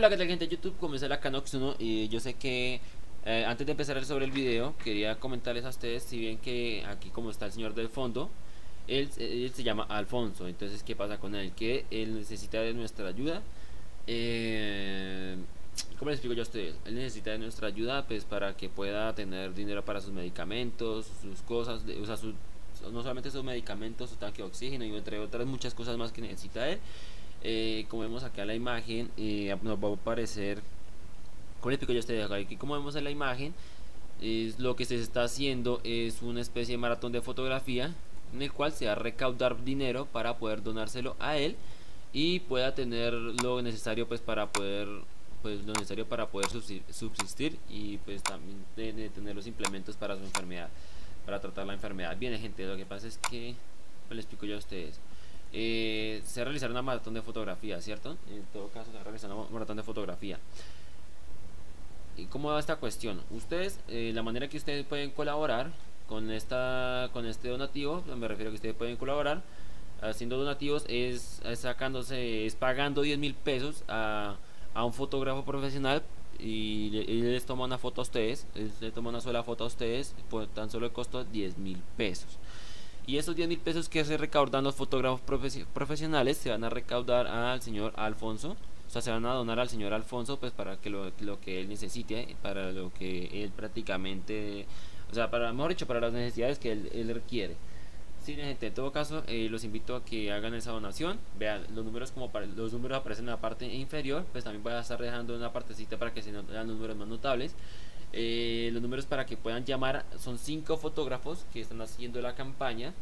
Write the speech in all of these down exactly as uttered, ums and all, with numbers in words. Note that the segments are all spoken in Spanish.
Hola, ¿qué tal, gente de YouTube? Como es la Canox uno y yo sé que eh, antes de empezar sobre el video quería comentarles a ustedes, si bien que aquí como está el señor del fondo, él, él se llama Alfonso. Entonces, ¿qué pasa con él? Que él necesita de nuestra ayuda. eh, ¿Cómo les explico yo a ustedes? Él necesita de nuestra ayuda pues para que pueda tener dinero para sus medicamentos, sus cosas, de, o sea, sus, no solamente sus medicamentos, su tanque de oxígeno y entre otras muchas cosas más que necesita él. Eh, como vemos acá en la imagen, eh, nos va a aparecer, como les explico yo a ustedes acá, aquí como vemos en la imagen, es lo que se está haciendo es una especie de maratón de fotografía en el cual se va a recaudar dinero para poder donárselo a él y pueda tener lo necesario pues para poder pues lo necesario para poder subsistir y pues también de, de tener los implementos para su enfermedad, para tratar la enfermedad. Bien, gente, lo que pasa es que pues, les explico yo a ustedes. Eh, se va a realizar una maratón de fotografía, ¿cierto? En todo caso se va a realizar una maratón de fotografía. ¿Y cómo va esta cuestión? Ustedes, eh, la manera que ustedes pueden colaborar con esta, con este donativo, me refiero a que ustedes pueden colaborar haciendo donativos, es, es sacándose, es pagando diez mil pesos a, a un fotógrafo profesional y, le, y les toma una foto a ustedes, les toma una sola foto a ustedes por tan solo el costo de diez mil pesos. Y esos diez mil pesos que se recaudan los fotógrafos profesionales se van a recaudar al señor Alfonso. O sea, se van a donar al señor Alfonso pues para que lo, lo que él necesite, para lo que él prácticamente, o sea, para, mejor dicho, para las necesidades que él, él requiere. Sí, gente, en todo caso, eh, los invito a que hagan esa donación. Vean, los números como para, los números aparecen en la parte inferior, pues también voy a estar dejando una partecita para que se vean los números más notables. Eh, los números para que puedan llamar son cinco fotógrafos que están haciendo la campaña.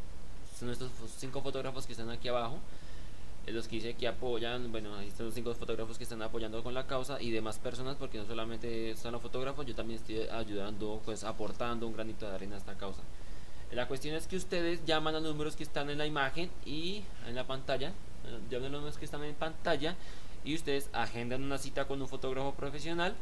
Son estos cinco fotógrafos que están aquí abajo, eh, los que dice que apoyan. Bueno, ahí están los cinco fotógrafos que están apoyando con la causa y demás personas, porque no solamente están los fotógrafos, yo también estoy ayudando, pues aportando un granito de arena a esta causa. La cuestión es que ustedes llaman a los números que están en la imagen y en la pantalla, llaman a los números que están en pantalla y ustedes agendan una cita con un fotógrafo profesional.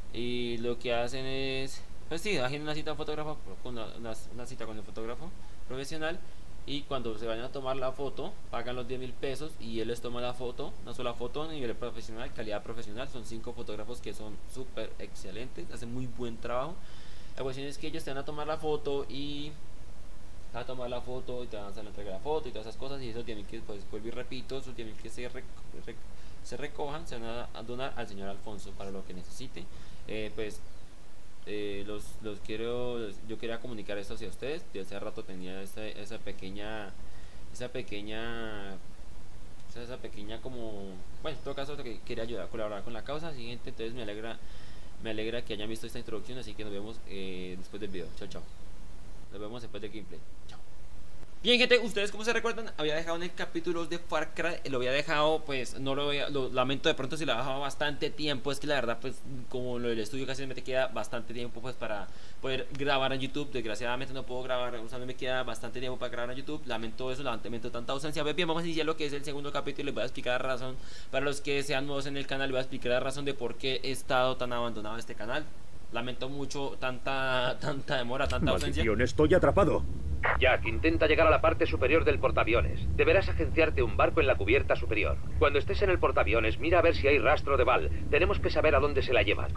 Y lo que hacen es, pues sí, agendan una cita, fotógrafo, con una, una, una cita con el fotógrafo profesional. Y cuando se vayan a tomar la foto, pagan los diez mil pesos y él les toma la foto, una sola foto a nivel profesional, calidad profesional. Son cinco fotógrafos que son súper excelentes, hacen muy buen trabajo. La cuestión es que ellos te van a tomar la foto y te van a tomar la foto y te van a hacer la entrega de la foto y todas esas cosas. Y eso tienen que, pues vuelvo y repito, eso tienen que se, rec rec se recojan, se van a donar al señor Alfonso para lo que necesite. Eh, pues eh, los, los quiero, los, yo quería comunicar esto hacia ustedes. Yo hace rato tenía esa, esa pequeña, esa pequeña, esa, esa pequeña como, bueno, en todo caso que quería ayudar a colaborar con la causa. Siguiente, entonces me alegra, me alegra que hayan visto esta introducción, así que nos vemos eh, después del video. Chao, chao. Nos vemos después del gameplay. Chao. Bien, gente, ustedes como se recuerdan, había dejado en el capítulo de Far Cry, lo había dejado, pues, no lo había, lo lamento de pronto si lo había dejado bastante tiempo, es que la verdad, pues, como lo del estudio casi me queda bastante tiempo, pues, para poder grabar en YouTube. Desgraciadamente no puedo grabar, o sea, no me queda bastante tiempo para grabar en YouTube, lamento eso, lamento tanta ausencia. Bien, vamos a iniciar lo que es el segundo capítulo y les voy a explicar la razón, para los que sean nuevos en el canal, les voy a explicar la razón de por qué he estado tan abandonado en este canal. Lamento mucho tanta, tanta demora, tanta ausencia. Maldición, estoy atrapado. Jack, intenta llegar a la parte superior del portaaviones. Deberás agenciarte un barco en la cubierta superior. Cuando estés en el portaaviones, mira a ver si hay rastro de Val. Tenemos que saber a dónde se la llevan.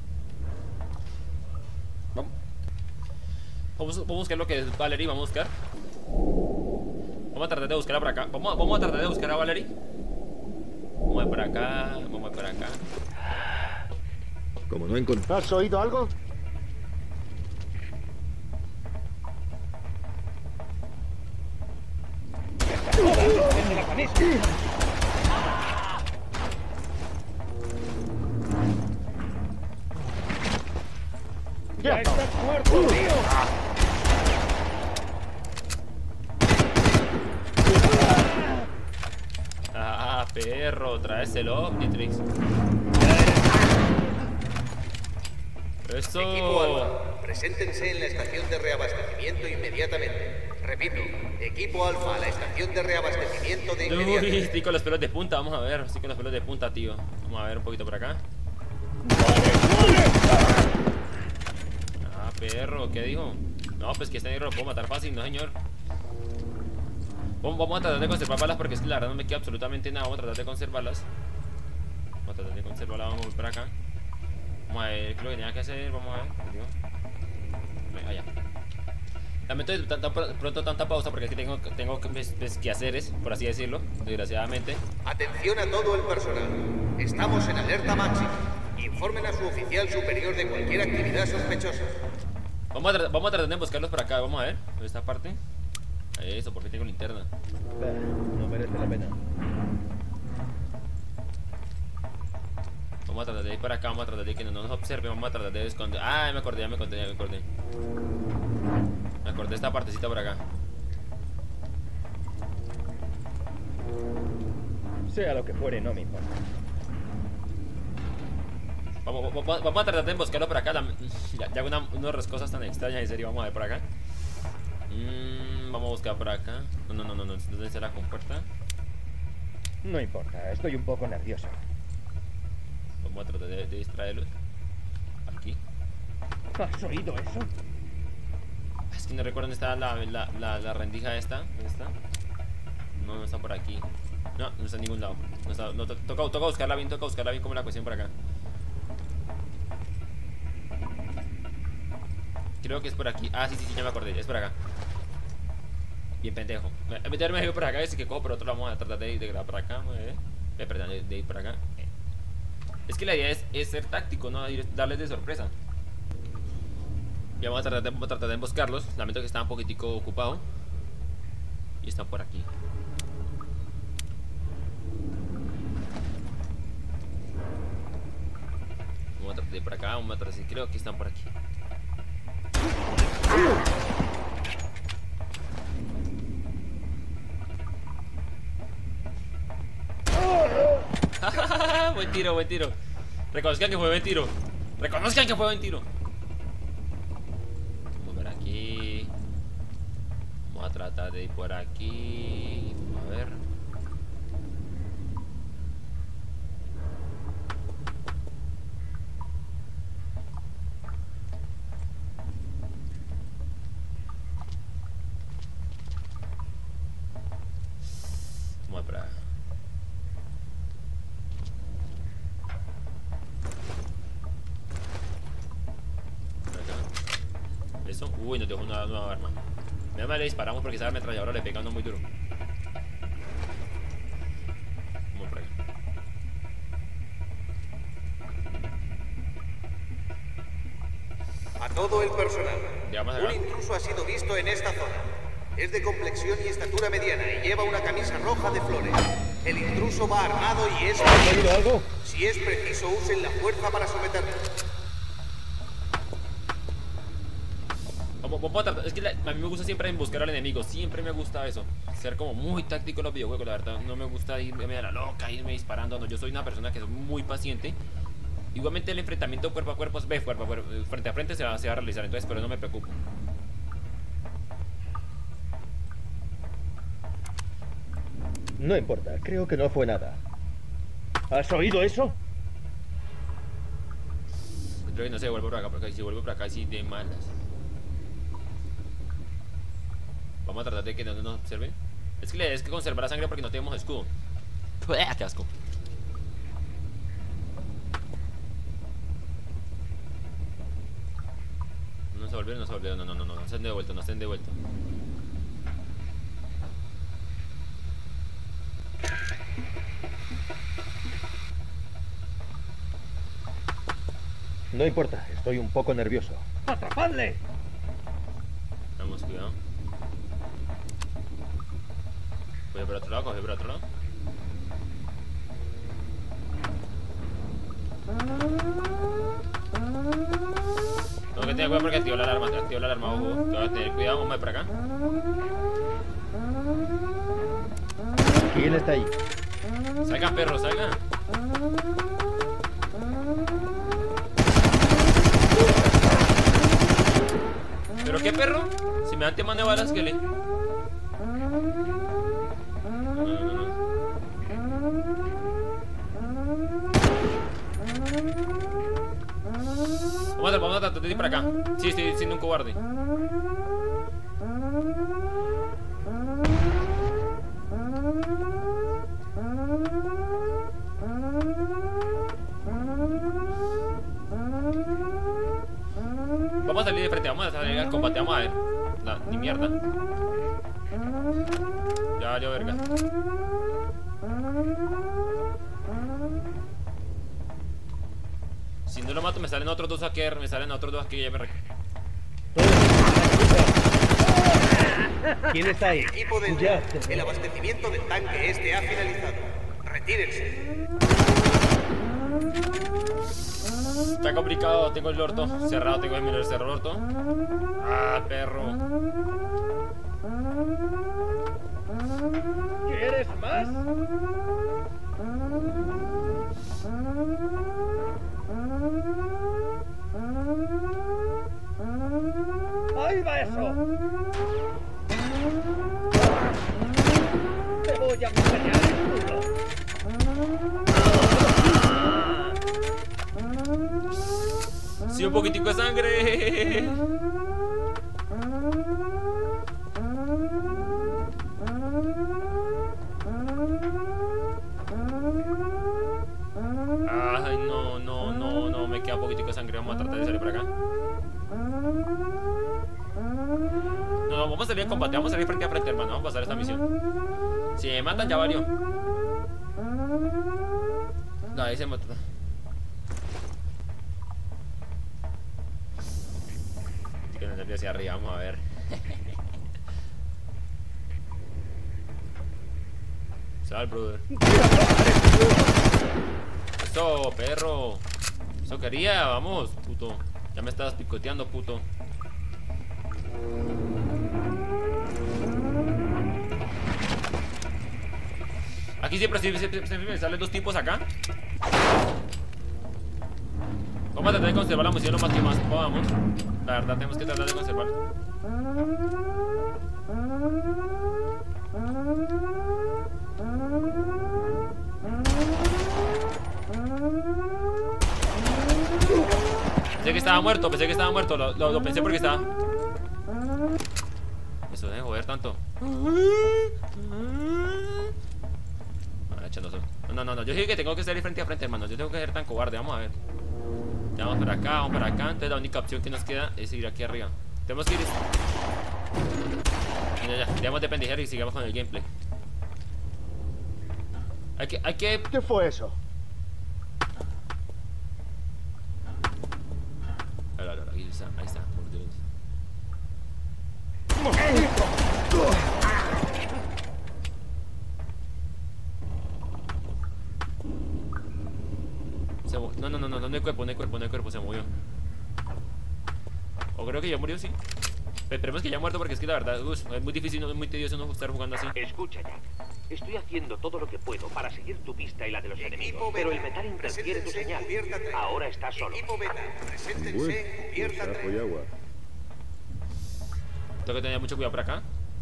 Vamos. Vamos, vamos a buscar lo que es Valerie, vamos a buscar. Vamos a tratar de buscarla por acá. Vamos a, vamos a tratar de buscar a Valerie. Vamos a ir por acá, vamos a ir por acá. Como no encontré... ¿Has oído algo? ¡Desde la camisa! ¡Ya estás muerto, tío! Ah, perro, tráeselo, Omnitrix. Eso. Equipo Alfa, preséntense en la estación de reabastecimiento inmediatamente. Repito, equipo Alfa, a la estación de reabastecimiento de inmediato. Uy, estoy con los pelos de punta, vamos a ver, estoy con los pelos de punta, tío. Vamos a ver un poquito por acá. Ah, perro, ¿qué dijo? No, pues que este negro lo puedo matar fácil, no señor. Vamos a tratar de conservar balas porque es que la verdad no me queda absolutamente nada. Vamos a tratar de conservarlas. Vamos a a tratar de conservarla. Vamos a ir para acá. Vamos a ver qué es lo que tenía que hacer. Vamos a ver. Digo. Allá. Lamento tan, tan pronto tanta pausa porque aquí tengo, tengo pues, pues, quehaceres, por así decirlo, desgraciadamente. Atención a todo el personal. Estamos en alerta máxima. Informen a su oficial superior de cualquier actividad sospechosa. Vamos a, vamos a tratar de buscarlos por acá. Vamos a ver, por esta parte. Eso, porque tengo linterna. No merece la pena. Vamos a tratar de ir para acá, vamos a tratar de que no nos observen, vamos a tratar de esconder. Ah, me acordé, ya me acordé, ya me acordé. Me acordé de esta partecita por acá. Sea lo que fuere, no me importa. Vamos, vamos, vamos a tratar de emboscarlo por acá. La, ya ya una, unas cosas tan extrañas, en serio, vamos a ver por acá. Mm, vamos a buscar por acá. No, no, no, no, no, ¿dónde está la compuerta? No importa, estoy un poco nervioso. Vamos a tratar de, de distraerlos. Aquí. ¿Has oído eso? Es que no recuerdo dónde está la, la, la, la rendija esta. ¿Dónde está? No, no está por aquí. No, no está en ningún lado. No está, no, to, toca, toca buscarla bien, toca buscarla bien como la cuestión por acá. Creo que es por aquí. Ah, sí, sí, sí, ya me acordé. Es por acá. Bien pendejo. A meterme por acá, es que cojo, pero otro vamos a tratar de ir de grabar por acá. Eh, eh, perdón, de, de ir por acá. Eh. Es que la idea es, es ser táctico, ¿no? Ir, darles de sorpresa. Ya vamos a tratar de, vamos a tratar de emboscarlos. Lamento que está un poquitico ocupado. Y están por aquí. Vamos a tratar de ir por acá. Vamos a tratar de... Creo que están por aquí. Buen tiro, buen tiro. Reconozcan que fue buen tiro. Reconozcan que fue buen tiro. Vamos a ver aquí. Vamos a tratar de ir por aquí. Vamos a ver. Vamos a ver. Eso. Uy, nos dejó una nueva arma. Nada más le disparamos porque esa ametralladora le pega uno muy duro. Vamos por ahí. A todo el personal. Llegamos acá. Un intruso ha sido visto en esta zona. Es de complexión y estatura mediana y lleva una camisa roja de flores. El intruso va armado y es... ¿Has oído algo? Si es preciso, usen la fuerza para someterlo. Vamos, vamos a tratar. Es que la, a mí me gusta siempre buscar al enemigo. Siempre me gusta eso. Ser como muy táctico en los videojuegos. La verdad, no me gusta irme a la loca, irme disparando. No, yo soy una persona que es muy paciente. Igualmente el enfrentamiento cuerpo a cuerpo, ve, cuerpo a cuerpo, frente a frente se va, se va a realizar. Entonces, pero no me preocupo. No importa, creo que no fue nada. ¿Has oído eso? Creo que no sé, vuelvo por acá, porque si vuelvo por acá, sí de malas. Vamos a tratar de que no nos observen. Es que le es que conservar la sangre porque no tenemos escudo. ¡Qué asco! No se volvieron, no se volvieron, no, no, no, no, no se han devuelto, no se han devuelto. No importa, estoy un poco nervioso. ¡Atrapadle! Vamos, cuidado. Coge por otro lado, coge por otro lado. Tengo que tener cuidado porque activó la alarma, activó la alarma, ojo. Tengo que tener cuidado, vamos por acá. ¿Quién está ahí? Salgan, perros, salgan. ¿Pero qué perro? Si me dan tema de balas, que le... No, no, no, no. Vamos a, vamos a tratar de ir para acá. Sí, estoy siendo un cobarde. frente, vamos a salir al combate, vamos a ver. La, ni mierda. Ya valió verga. Si no lo mato me salen otros dos hackers, me salen otros dos hackers y ya me re... ¿Quién está ahí? Equipo del Ya. el abastecimiento del tanque este ha finalizado. Retírense. Está complicado, tengo el orto cerrado, tengo el menor cerrado el orto. Ah, perro. ¿Quieres más? ¡Ahí va eso! ¡Te voy a enseñar el culo! Sí, un poquitico de sangre. Ay, no, no, no, no, me queda un poquitico de sangre. Vamos a tratar de salir por acá. No, no, vamos a salir en combate, vamos a salir frente a frente, hermano. Vamos a pasar esta misión. Si me matan, ya valió. No, ahí se mata. Que no hacia arriba, vamos a ver. Sal, brother. Eso, perro. Eso quería, vamos, puto. Ya me estabas picoteando, puto. Aquí siempre, siempre, siempre, siempre me salen dos tipos acá. Vamos a tratar de conservar la munición lo más que más podamos. La verdad, tenemos que tratar de conservar. Pensé que estaba muerto, pensé que estaba muerto. Lo, lo, lo pensé porque estaba. Eso debe joder tanto. No, no, no, yo dije que tengo que salir frente a frente, hermano. Yo tengo que ser tan cobarde, vamos a ver. Ya vamos para acá, vamos para acá. Entonces la única opción que nos queda es ir aquí arriba. Tenemos que ir. Ya, ya, dejemos de pendejar y sigamos con el gameplay. Hay que, hay que. ¿Qué fue eso? Ahí está, ahí está, por Dios. Se no, no, no, no, no hay cuerpo, no hay cuerpo, no hay cuerpo, se movió. O creo que ya murió, sí. Pero esperemos que ya ha muerto porque es que la verdad, uy, es muy difícil, es muy tedioso no estar jugando así. Escucha, Jack. Estoy haciendo todo lo que puedo para seguir tu pista y la de los Equipo enemigos, Beta, pero el metal interfiere tu preséntense en señal. cubierta tres. Ahora estás solo. Equipo Beta, preséntense en cubierta sapo y tres. agua. Tengo que tener mucho cuidado por acá.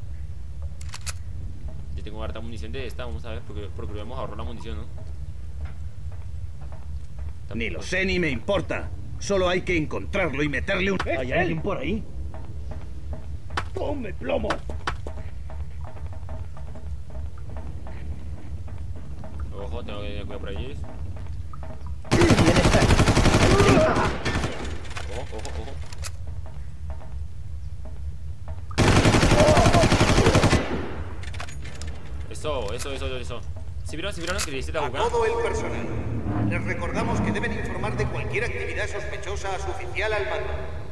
Yo tengo harta munición de esta, vamos a ver, porque procuremos ahorrar la munición, ¿no? Ni lo sé ni me importa. Solo hay que encontrarlo y meterle un... ¿Hay alguien por ahí? ¡Ponme plomo! Ojo, tengo que tener cuidado por allí. Ojo, ojo, ojo. Eso, eso, eso, eso. ¿Sí vieron, sí vieron que le hice la A jugada? todo el personal. Les recordamos que deben informar de cualquier actividad sospechosa a su oficial al mando.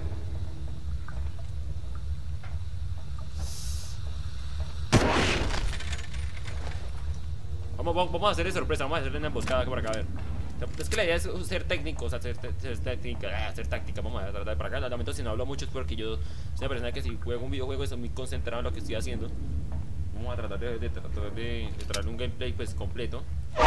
Vamos, vamos, vamos a hacerle sorpresa, vamos a hacerle una emboscada por acá, a ver. Es que la idea es ser técnico, o sea, ser, ser técnica, hacer táctica. Vamos a tratar de por acá. Lamento si no hablo mucho, es porque yo soy una persona que si juego un videojuego estoy muy concentrado en lo que estoy haciendo. Vamos a tratar de, de, tratar de, de traer un gameplay pues completo.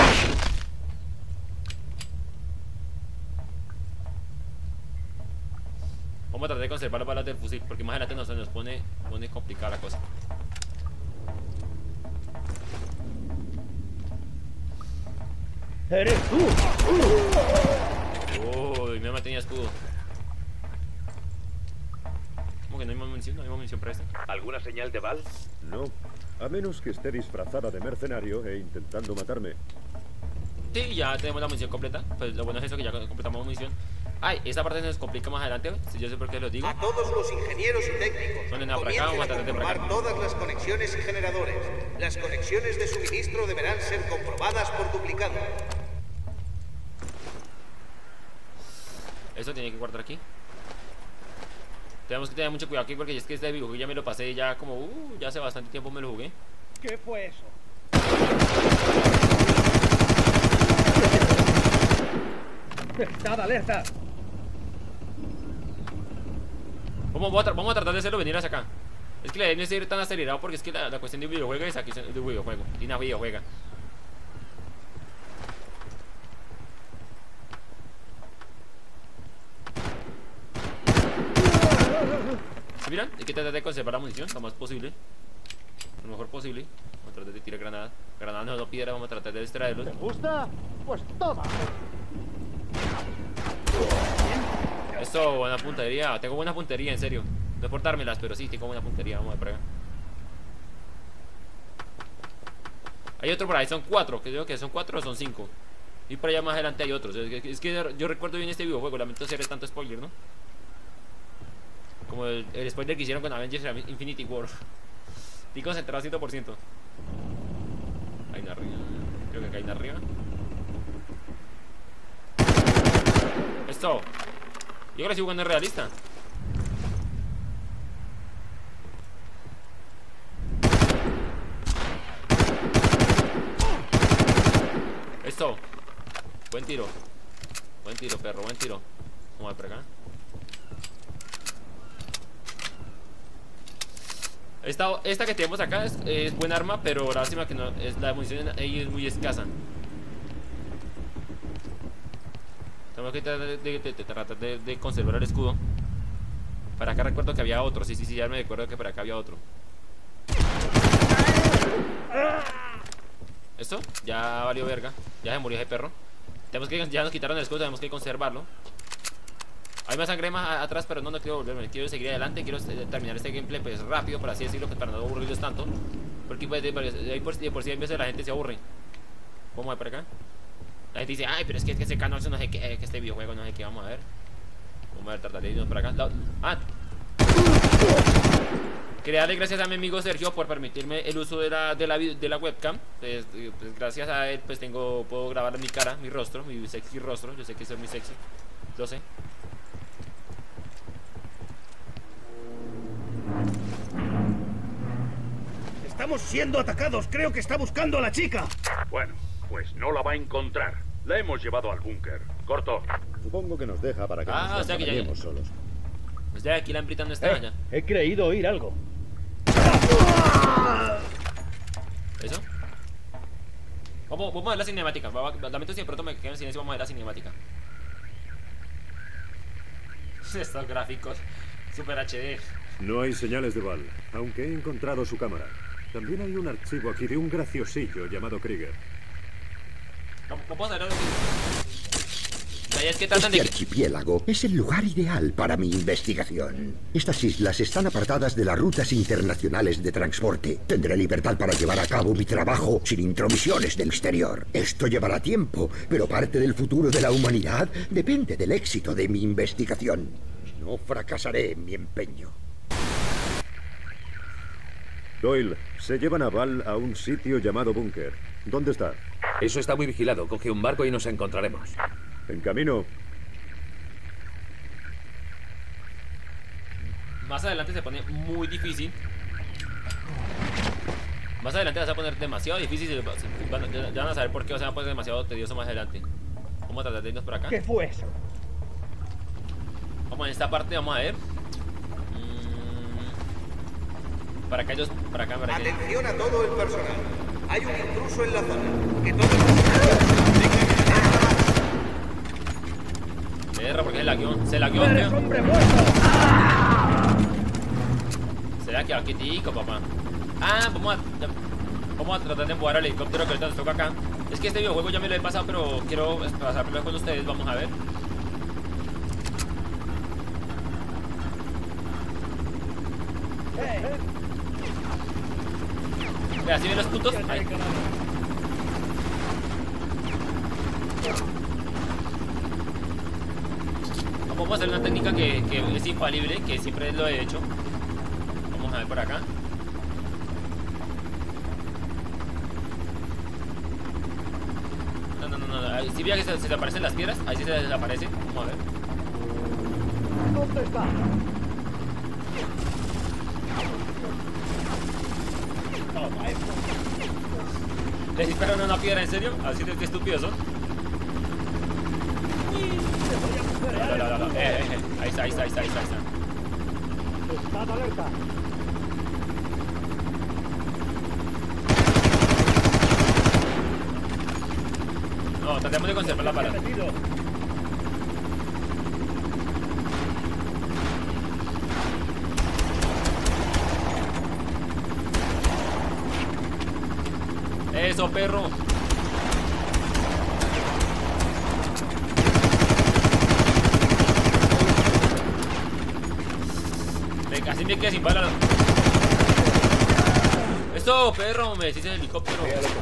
Vamos a tratar de conservar las balas del fusil, porque más adelante no se nos pone, pone complicada la cosa. ¡Eres tú! Uy, mi mamá tenía escudo. ¿Cómo que no hay más munición? ¿No hay más munición para este? ¿Alguna señal de Val? No, a menos que esté disfrazada de mercenario e intentando matarme. Sí, ya tenemos la munición completa. Pues lo bueno es eso, que ya completamos la munición. Ay, esta parte se nos complica más adelante. Si yo sé por qué lo digo. A todos los ingenieros y técnicos, Son de nada por acá, vamos a tratar de por acá. comprobar todas las conexiones y generadores. Las conexiones de suministro deberán ser comprobadas por duplicado. Eso tiene que guardar aquí. Tenemos que tener mucho cuidado aquí porque es que este videojuego ya me lo pasé ya como, uh, ya hace bastante tiempo me lo jugué. ¿Qué fue eso? ¡Estad alerta! Vamos, vamos, a vamos a tratar de hacerlo venir hacia acá. Es que la idea no es ir tan acelerado porque es que la, la cuestión de un videojuego es aquí de un videojuego. Y una videojuega. ¿Sí, miran? Hay que tratar de conservar la munición lo más posible. Lo mejor posible. Vamos a tratar de tirar granadas. Granadas no, no piedra, vamos a tratar de distraerlos. ¿Te gusta? Pues toma. Eso, buena puntería. Tengo buena puntería, en serio. No es por dármelas, pero sí, tengo buena puntería. Vamos a ver. Hay otro por ahí, son cuatro. Que digo que son cuatro o son cinco. Y por allá más adelante hay otros. Es que, es que yo recuerdo bien este videojuego. Lamento hacer tanto spoiler, ¿no? Como el, el spoiler que hicieron con Avengers Infinity War. Estoy concentrado cien por ciento. Hay una arriba. Creo que acá hay una arriba. Esto. Yo creo que estoy jugando en realista. Esto. Buen tiro. Buen tiro, perro, buen tiro. Vamos a ver por acá. Esta, esta que tenemos acá es, es buen arma, pero la lástima que no, es, la munición ahí es muy escasa. Tenemos que tratar de, de, de, de, tratar de, de conservar el escudo. Para acá recuerdo que había otro. Sí, sí, sí, ya me recuerdo que para acá había otro. ¿Esto? Ya valió verga. Ya se murió ese perro. Tenemos que, ya nos quitaron el escudo, tenemos que conservarlo. Hay más sangre más atrás, pero no, no quiero volverme. Quiero seguir adelante, quiero terminar este gameplay pues rápido, por así decirlo, para no aburrirlos tanto. Porque pues, de, de, por, de por sí a veces la gente se aburre. Vamos a ver por acá. La gente dice, ay, pero es que, es que ese canal no sé qué, que este videojuego no sé qué, vamos a ver. Vamos a ver, tratar de irnos por acá. La, ah. Quería darle gracias a mi amigo Sergio por permitirme el uso de la, de la, de la webcam. Pues, pues gracias a él pues tengo, puedo grabar mi cara, mi rostro, mi sexy rostro. Yo sé que soy muy sexy, lo sé. Estamos siendo atacados. Creo que está buscando a la chica. Bueno, pues no la va a encontrar. La hemos llevado al búnker. Corto. Supongo que nos deja para que Ah, nos o sea que ya- acompañemos solos. Pues ya aquí la hembrita no está Eh, ya. he creído oír algo. ¿Eso? Vamos, vamos a ver la cinemática. Va- va- Lamento si de pronto me quedo en silencio. Vamos a ver la cinemática. Estos gráficos Super H D. No hay señales de Val, aunque he encontrado su cámara. También hay un archivo aquí de un graciosillo llamado Krieger. Vamos vamos a ver lo que... La idea es que tratan Este de... archipiélago es el lugar ideal para mi investigación. Estas islas están apartadas de las rutas internacionales de transporte. Tendré libertad para llevar a cabo mi trabajo sin intromisiones del exterior. Esto llevará tiempo, pero parte del futuro de la humanidad depende del éxito de mi investigación. No fracasaré en mi empeño. Doyle, se llevan a Val a un sitio llamado búnker. ¿Dónde está? Eso está muy vigilado. Coge un barco y nos encontraremos. En camino. Más adelante se pone muy difícil. Más adelante vas a poner demasiado difícil. se- se- van- Ya ya van a saber por qué se va a poner demasiado tedioso más adelante. Vamos a tratar de irnos por acá. ¿Qué fue eso? Vamos en esta parte, vamos a ver. Mm, Para acá ellos, para acá, para acá. Atención a todo el personal. Hay un intruso en la zona. Que todo el mundo... Erra, porque se lagueó, se lagueó, ¡Eres tío. hombre muerto! Se le ha quedado quietico, papá. Ah, vamos a, ya- vamos a tratar de empujar al helicóptero que ahorita nos toca acá. Es que este videojuego ya me lo he pasado, pero quiero pues, pasarlo con ustedes, vamos a ver. Vea, ¿sí ven los puntos? Ahí. vamos a hacer una técnica que, que es infalible, que siempre lo he hecho. Vamos a ver por acá. No, no, no, no. Ahí, si veía que se, se desaparecen las piedras, ahí sí se desaparecen. Vamos a ver. ¿Dónde está? ¿Les disparan una piedra en serio? Así de que estúpidos son. No, no, no, no. Eh, eh, eh. Ahí está, ahí está, ahí está, ahí está, ahí está. Estad alerta. No, tratemos de conservar la bala. Eso, perro. Me casi me quedé sin bala. Eso, perro, me decís el helicóptero.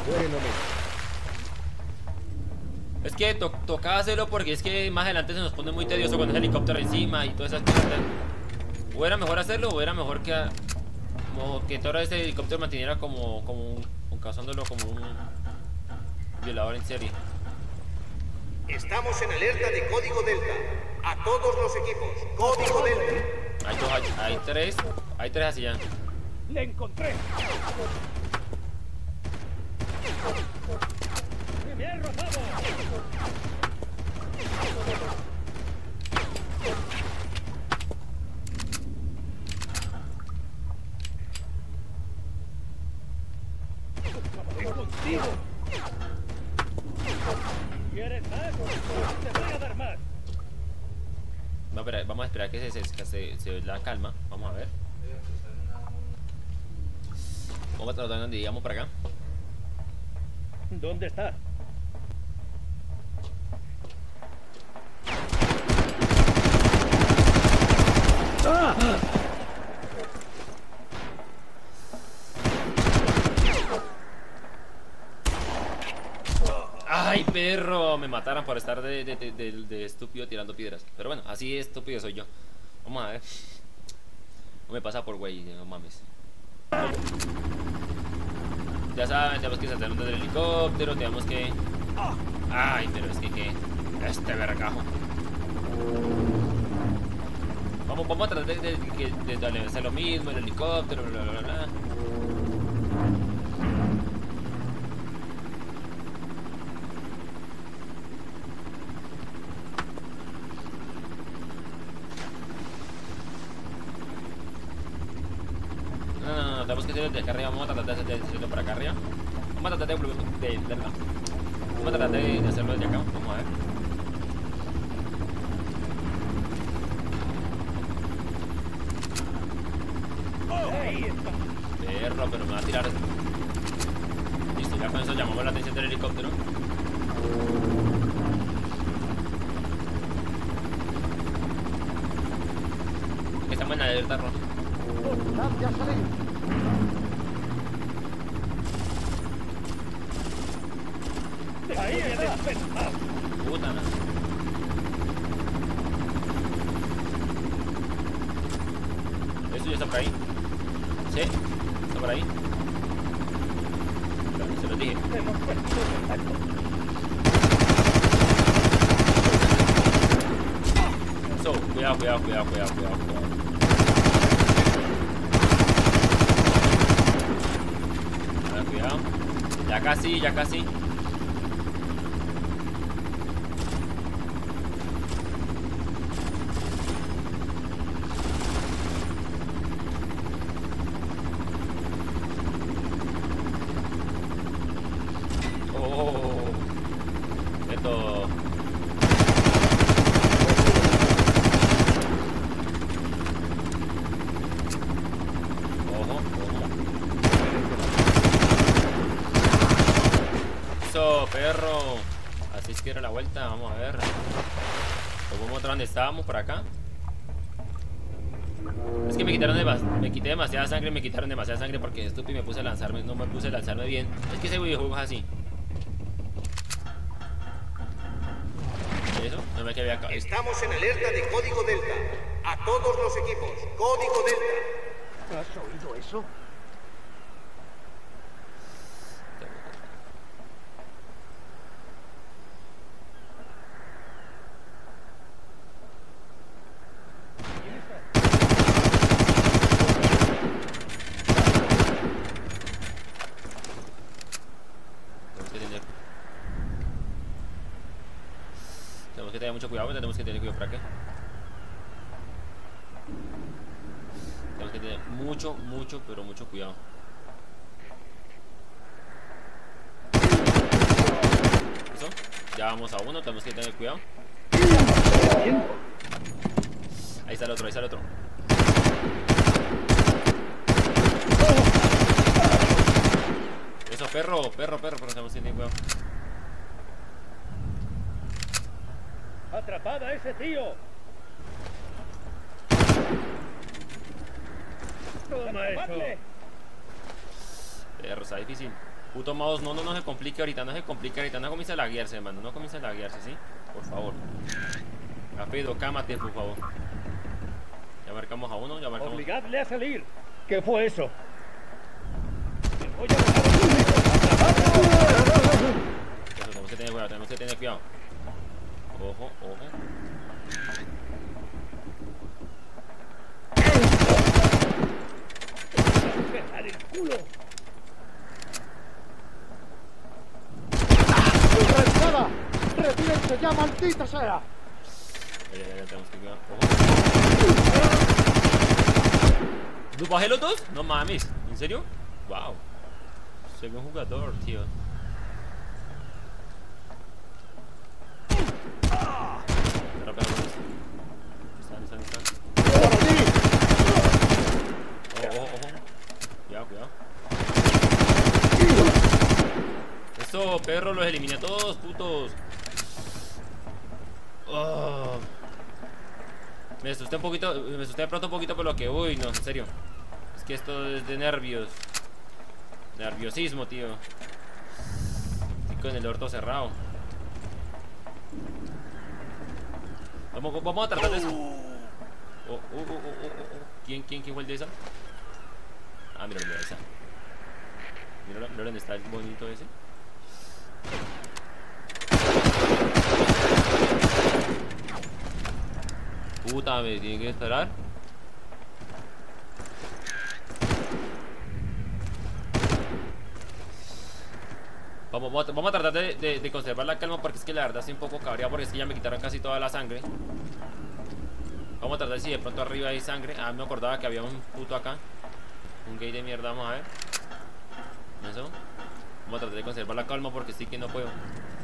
Es que to tocaba hacerlo porque es que más adelante se nos pone muy tedioso cuando es el helicóptero encima y todas esas cosas. O era mejor hacerlo o era mejor que, como que todo este helicóptero manteniera como, como un, causándolo como un violador en serie. Estamos en alerta de código Delta. A todos los equipos, código Delta. Hay dos, hay, hay tres, hay tres así ya. ¡Le encontré! ¡Me he rozado! ¡Contigo! ¿Quieres más? Te voy a dar más. No, espera, vamos a esperar que se, se, que se, se la calma. Vamos a ver. Vamos a tratar donde llegamos para acá. ¿Dónde está? ¡Ah! ¡Ay, perro! Me mataron por estar de, de, de, de, de estúpido tirando piedras. Pero bueno, así es estúpido soy yo. Vamos a ver. No me pasa por güey, no mames. Ya saben, tenemos que saltar desde el helicóptero, tenemos que... Ay, pero es que que... Este vergajo. Vamos, vamos a tratar de, de, de, de, de hacer lo mismo, el helicóptero, bla, bla, bla, bla. No, no, no, tenemos que hacerlo desde acá arriba. Vamos a tratar de hacerlo por acá arriba. Vamos a tratar de... de, de, de Vamos a tratar de, de hacerlo desde acá. Vamos a ver. Perro, pero me va a tirar. Listo, ya con eso llamamos la atención del helicóptero. Que estamos en la alerta roja. Ahí está. Puta madre. Eso ya está por ahí. Sí, está por ahí. Claro, se lo dije. Eso, cuidado, cuidado, cuidado, cuidado, cuidado, cuidado. Vale, cuidado. Ya casi, ya casi. Perro, así es que era la vuelta. Vamos a ver. Vamos otra donde estábamos, por acá. Es que me quitaron de, me quité demasiada sangre, me quitaron demasiada sangre porque estúpido me puse a lanzarme, no me puse a lanzarme bien. Es que ese videojuego es así. ¿Eso? No me quedé acá. Estamos en alerta de código Delta. A todos los equipos, código Delta. ¿Has oído eso? Tenemos que tener mucho cuidado, tenemos que tener cuidado para qué. Tenemos que tener mucho, mucho, pero mucho cuidado. ¿Eso? Ya vamos a uno, tenemos que tener cuidado. Ahí está el otro, ahí está el otro. Eso, perro, perro, perro, pero tenemos que tener cuidado. ¡Atrapada a ese tío! ¡Toma eso! Perro, está difícil. Puto mouse, no, no, no se complique ahorita, no se complique ahorita. No comience a laguearse, hermano, no comience a laguearse, ¿sí? Por favor. Rapido, cámate, por favor. Ya marcamos a uno, ya marcamos. ¡Obligadle a salir! ¿Qué fue eso? ¡Voy a Eso, tenemos que tener cuidado, tenemos que tener cuidado. Ojo, ojo. ¡Dejar el culo! ¡Retirada! ¡Retírense ya, maldita sea! Ya, ya, ya, tenemos que cuidar. Ojo. ¿Los bajé los dos? No mames, ¿en serio? Wow. Soy buen jugador, tío. Están, están, están. Ojo, ojo, ojo. Cuidado, cuidado. Eso, perro, los eliminé a todos, putos. Oh. Me asusté un poquito, me asusté de pronto un poquito por lo que... Uy, no, en serio. Es que esto es de nervios. Nerviosismo, tío. Estoy con el orto cerrado. Vamos, vamos a tratar de eso. Oh, oh, oh, oh, oh, oh. ¿Quién, quién, quién fue el de esa? Ah, mira, mira esa. Mira, mira dónde está el bonito ese. Puta, me tiene que esperar. Vamos, vamos a tratar de, de, de conservar la calma porque es que la verdad estoy un poco cabreado porque es que ya me quitaron casi toda la sangre. Vamos a tratar si de pronto arriba hay sangre. Ah, me acordaba que había un puto acá. Un gay de mierda, vamos a ver. Eso. Vamos a tratar de conservar la calma porque sí que no puedo.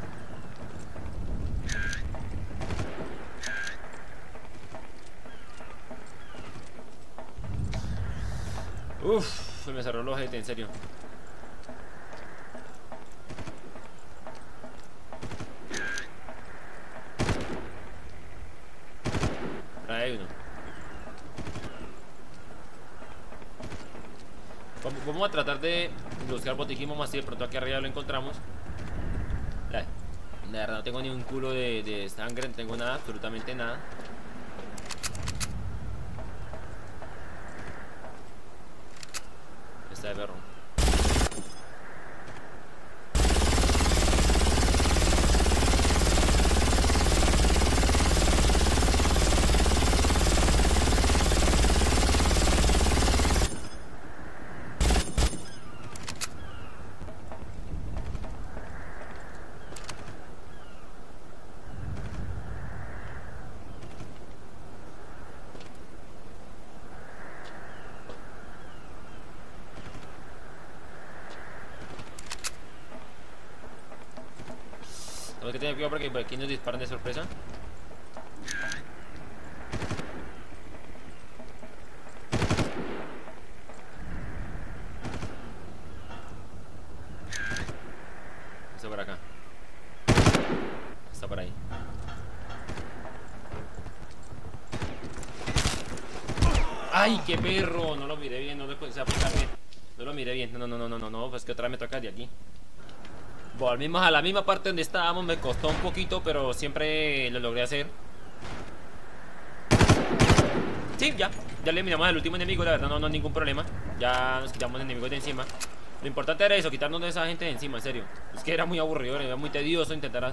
Uff, se me cerró el ojete, en serio. Ahí hay uno. Vamos, vamos a tratar de buscar botiquín más si de pronto aquí arriba lo encontramos. La, la verdad no tengo ni un culo de, de sangre, no tengo nada, absolutamente nada. Está de perro. Tenemos que tener cuidado porque por aquí nos disparan de sorpresa. Está por acá. Está por ahí. ¡Ay, qué perro! No lo miré bien, no lo pude aplicar bien. No lo miré bien. No, no, no, no, no, no, pues que otra vez me toca de aquí. Volvimos a la misma parte donde estábamos. Me costó un poquito, pero siempre lo logré hacer. Sí, ya, ya eliminamos al último enemigo, la verdad no, no hay ningún problema. Ya nos quitamos enemigos de encima. Lo importante era eso, quitarnos de esa gente de encima, en serio. Es que era muy aburrido, era muy tedioso intentar.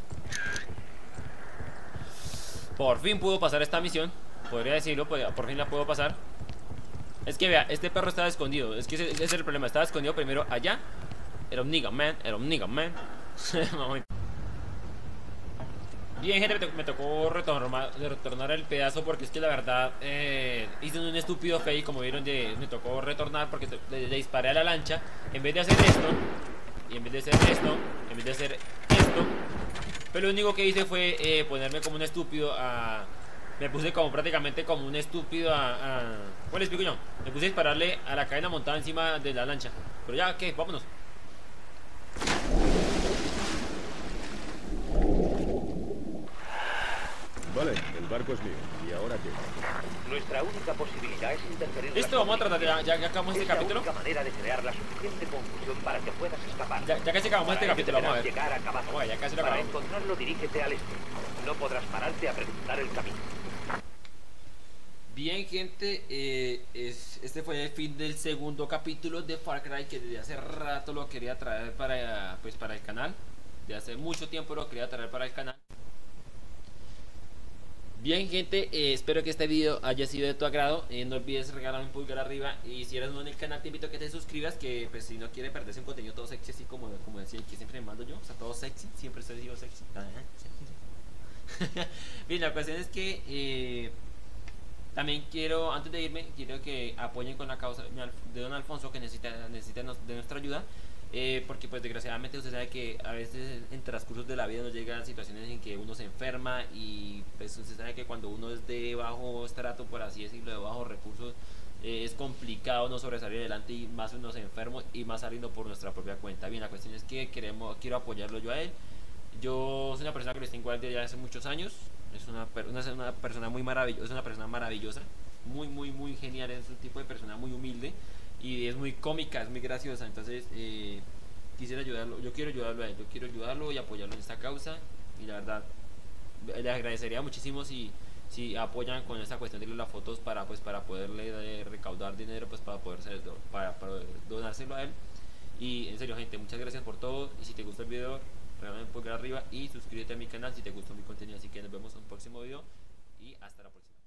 Por fin pudo pasar esta misión. Podría decirlo, por fin la puedo pasar. Es que vea, este perro estaba escondido. Es que ese, ese es el problema, estaba escondido primero allá. Era un nigga man, era un nigga man. Bien, gente, me tocó retornar, retornar el pedazo porque es que la verdad eh, hice un estúpido fake, como vieron, de, me tocó retornar porque le, le disparé a la lancha. En vez de hacer esto, y en vez de hacer esto, en vez de hacer esto, pero lo único que hice fue eh, ponerme como un estúpido a... Me puse como prácticamente como un estúpido a... a ¿Cuál les explico yo? Me puse a dispararle a la cadena montada encima de la lancha. Pero ya, ¿qué? Vámonos. Vale, el barco es mío. ¿Y ahora qué? Nuestra única posibilidad es interferir. Listo, vamos a tratar, ya, ya, ya acabamos este capítulo. Es la única manera de crear la suficiente confusión para que puedas escapar. Ya, ya casi acabamos este capítulo, vamos a ver. Llegar a Cabazo. Vamos a ver, ya casi lo Para acabamos. encontrarlo, dirígete al este. No podrás pararte a preguntar el camino. Bien, gente, eh, es, este fue el fin del segundo capítulo de Far Cry, que desde hace rato lo quería traer para, pues, para el canal. De hace mucho tiempo lo quería traer para el canal. Bien, gente, eh, espero que este video haya sido de tu agrado. eh, No olvides regalar un pulgar arriba. Y si eres nuevo en el canal, te invito a que te suscribas. Que pues si no quieres perderse un contenido todo sexy, así como, como decía, que siempre me mando yo. O sea, todo sexy, siempre estoy digo sexy. Bien, la cuestión es que eh, también quiero, antes de irme, quiero que apoyen con la causa de don Alfonso, que necesita, necesita de nuestra ayuda. Eh, porque pues desgraciadamente usted sabe que a veces en transcursos de la vida nos llegan situaciones en que uno se enferma. Y pues usted sabe que cuando uno es de bajo estrato, por así decirlo, de bajos recursos, eh, es complicado no sobresalir adelante, y más uno se enfermo y más saliendo por nuestra propia cuenta. Bien, la cuestión es que queremos, quiero apoyarlo yo a él. Yo soy una persona que lo tengo desde hace muchos años. Es una, una, una persona muy maravillosa, es una persona maravillosa, muy muy muy genial, es un tipo de persona muy humilde y es muy cómica, es muy graciosa. Entonces eh, quisiera ayudarlo, yo quiero ayudarlo a él, yo quiero ayudarlo y apoyarlo en esta causa. Y la verdad les agradecería muchísimo si, si apoyan con esta cuestión de las fotos para pues para poderle eh, recaudar dinero, pues para poder ser, para, para donárselo a él. Y en serio, gente, muchas gracias por todo. Y si te gustó el video, regálame un pulgar arriba y suscríbete a mi canal si te gustó mi contenido. Así que nos vemos en un próximo video y hasta la próxima.